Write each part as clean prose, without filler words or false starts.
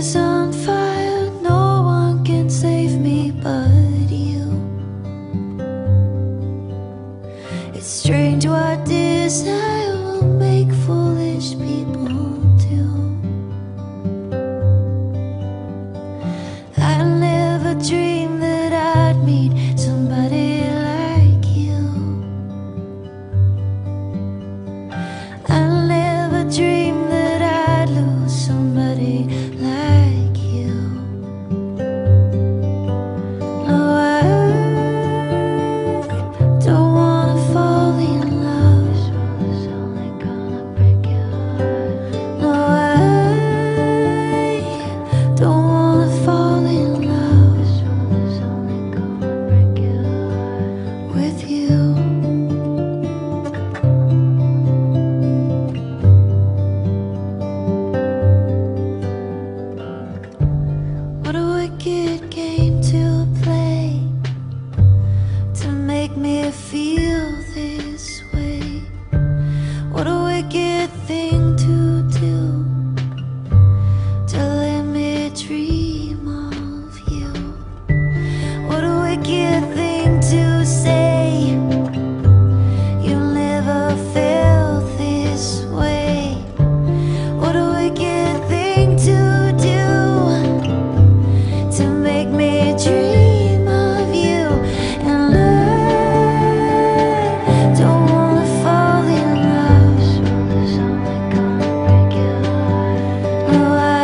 is on fire, no one can save me but you. It's strange what desire will make foolish people do. I never dreamed that I'd meet somebody like you. I never dreamed that I'd lose somebody like you. No, I don't wanna fall in love. It's only gonna break your heart. No, I don't wanna fall in love. It's only gonna break your heart with you. What a wicked game to play, to make me feel this way. What a wicked thing to do, to let me dream of you. What a wicked thing to say, you never felt this way. What a wicked thing to do, to make me dream of you. And I don't wanna fall in love. It's only gonna break your heart. No, I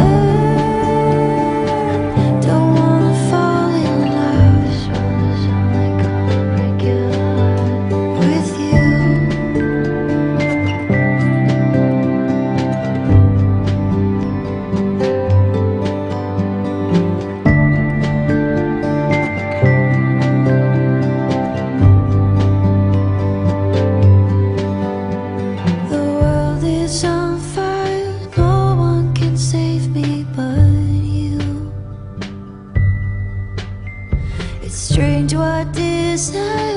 don't wanna fall in love. It's only gonna break your heart with you. The world is on fire, no one can save me but you. It's strange what desire